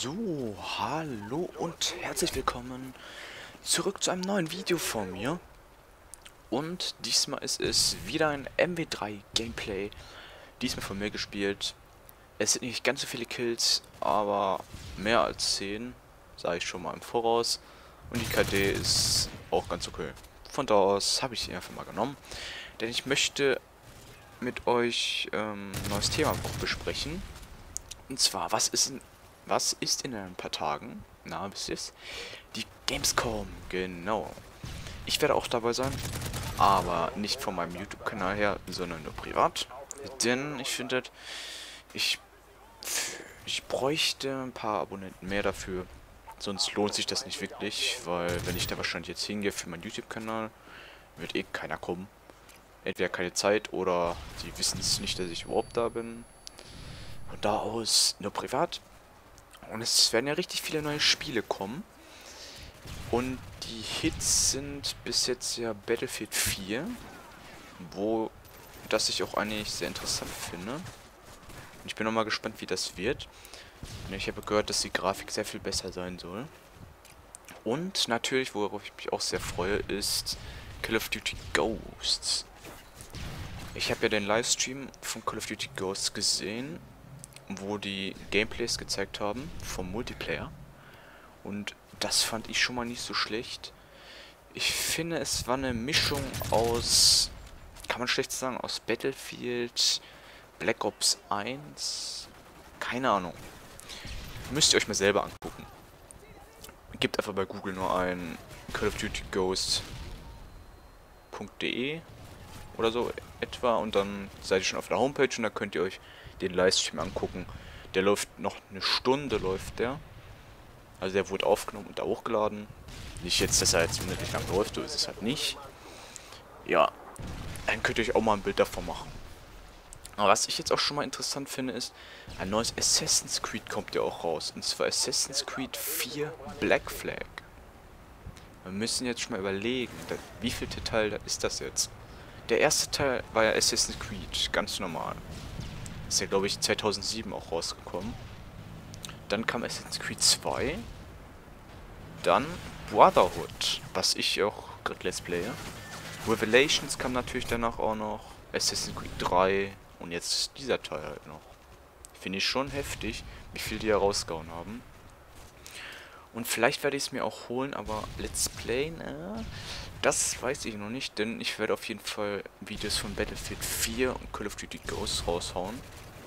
So, hallo und herzlich willkommen zurück zu einem neuen Video von mir. Und diesmal ist es wieder ein MW3 Gameplay, diesmal von mir gespielt. Es sind nicht ganz so viele Kills, aber mehr als 10, sage ich schon mal im Voraus. Und die KD ist auch ganz okay. Von da aus habe ich sie einfach mal genommen, denn ich möchte mit euch ein neues Thema auch besprechen. Und zwar, was ist in ein paar Tagen, na, wisst ihr's? Die Gamescom, genau. Ich werde auch dabei sein, aber nicht von meinem YouTube-Kanal her, sondern nur privat. Denn ich finde, ich, ich bräuchte ein paar Abonnenten mehr dafür. Sonst lohnt sich das nicht wirklich, weil wenn ich da wahrscheinlich jetzt hingehe für meinen YouTube-Kanal, wird eh keiner kommen. Entweder keine Zeit oder die wissen es nicht, dass ich überhaupt da bin. Von da aus nur privat. Und es werden ja richtig viele neue Spiele kommen. Und die Hits sind bis jetzt ja Battlefield 4, wo das ich auch eigentlich sehr interessant finde. Und ich bin nochmal gespannt, wie das wird. Und ich habe gehört, dass die Grafik sehr viel besser sein soll. Und natürlich, worauf ich mich auch sehr freue, ist Call of Duty Ghosts. Ich habe ja den Livestream von Call of Duty Ghosts gesehen, wo die Gameplays gezeigt haben vom Multiplayer. Und das fand ich schon mal nicht so schlecht. Ich finde, es war eine Mischung aus, kann man schlecht sagen, aus Battlefield, Black Ops 1, keine Ahnung. Müsst ihr euch mal selber angucken. Gebt einfach bei Google nur ein Call of Duty Ghost.de oder so etwa und dann seid ihr schon auf der Homepage und da könnt ihr euch den Livestream angucken. Der läuft noch eine Stunde, läuft der. Also der wurde aufgenommen und da hochgeladen. Nicht jetzt, dass er jetzt unendlich lang läuft, so ist es halt nicht. Ja, dann könnt ihr euch auch mal ein Bild davon machen. Aber was ich jetzt auch schon mal interessant finde, ist, ein neues Assassin's Creed kommt ja auch raus. Und zwar Assassin's Creed 4 Black Flag. Wir müssen jetzt schon mal überlegen, wie viel Teil ist das jetzt? Der erste Teil war ja Assassin's Creed, ganz normal. Ist ja, glaube ich, 2007 auch rausgekommen. Dann kam Assassin's Creed 2. Dann Brotherhood, was ich auch gerade Let's Playe. Revelations kam natürlich danach auch noch. Assassin's Creed 3. Und jetzt dieser Teil halt noch. Finde ich schon heftig, wie viel die herausgehauen haben. Und vielleicht werde ich es mir auch holen, aber Let's Play, das weiß ich noch nicht, denn ich werde auf jeden Fall Videos von Battlefield 4 und Call of Duty Ghosts raushauen.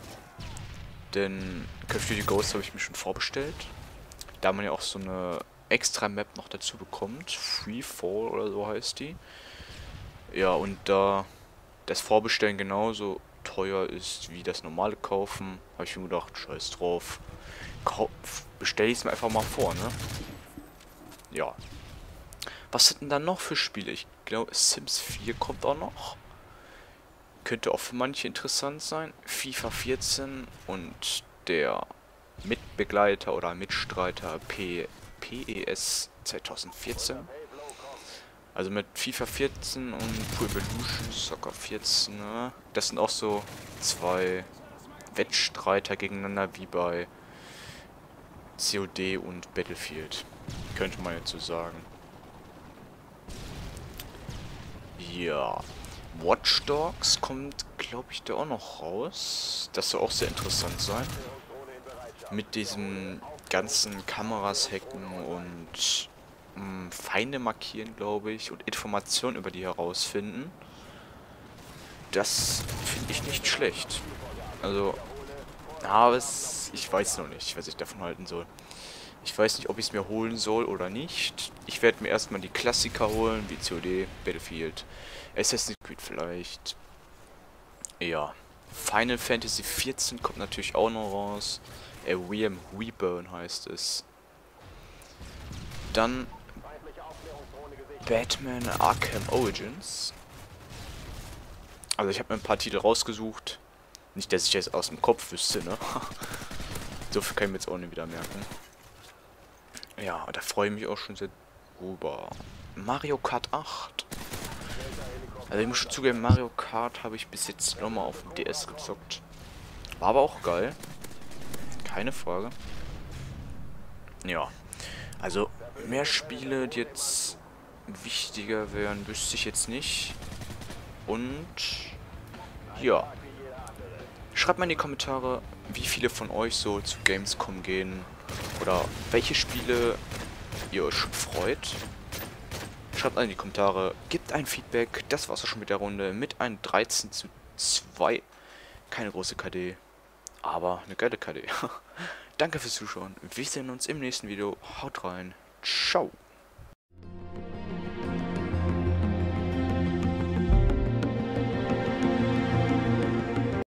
Denn Call of Duty Ghosts habe ich mir schon vorbestellt. Da man ja auch so eine extra Map noch dazu bekommt. Free Fall oder so heißt die. Ja, und da das Vorbestellen genauso teuer ist wie das normale Kaufen, habe ich mir gedacht, scheiß drauf. Bestell ich es mir einfach mal vor, ne? Ja. Was sind denn da noch für Spiele? Ich glaube, Sims 4 kommt auch noch. Könnte auch für manche interessant sein. FIFA 14 und der Mitbegleiter oder Mitstreiter PES 2014. Also mit FIFA 14 und Pro Evolution Soccer 14, ne? Das sind auch so zwei Wettstreiter gegeneinander wie bei COD und Battlefield. Könnte man jetzt so sagen. Ja. Watch Dogs kommt, glaube ich, da auch noch raus. Das soll auch sehr interessant sein. Mit diesem ganzen Kameras hacken und Feinde markieren, glaube ich, und Informationen über die herausfinden. Das finde ich nicht schlecht. Also, aber ich weiß noch nicht, was ich davon halten soll. Ich weiß nicht, ob ich es mir holen soll oder nicht. Ich werde mir erstmal die Klassiker holen, wie COD, Battlefield, Assassin's Creed vielleicht. Ja. Final Fantasy 14 kommt natürlich auch noch raus. Realm Reborn heißt es. Dann Batman Arkham Origins. Also ich habe mir ein paar Titel rausgesucht. Nicht, dass ich jetzt aus dem Kopf wüsste, ne? So viel kann ich mir jetzt auch nicht wieder merken. Ja, da freue ich mich auch schon sehr drüber. Mario Kart 8. Also ich muss schon zugeben, Mario Kart habe ich bis jetzt nochmal auf dem DS gezockt. War aber auch geil. Keine Frage. Ja, also mehr Spiele, die jetzt wichtiger wären, wüsste ich jetzt nicht. Und ja, schreibt mal in die Kommentare, wie viele von euch so zu Gamescom gehen oder welche Spiele ihr euch schon freut. Schreibt mal in die Kommentare, gebt ein Feedback. Das war's auch schon mit der Runde mit einem 13:2. Keine große KD, aber eine geile KD. Danke fürs Zuschauen. Wir sehen uns im nächsten Video. Haut rein. Ciao.